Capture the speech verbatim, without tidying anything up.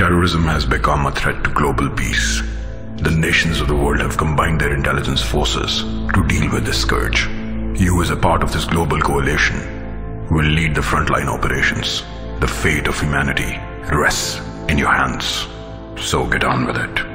Terrorism has become a threat to global peace. The nations of the world have combined their intelligence forces to deal with this scourge. You, as a part of this global coalition, will lead the frontline operations. The fate of humanity rests in your hands. So get on with it.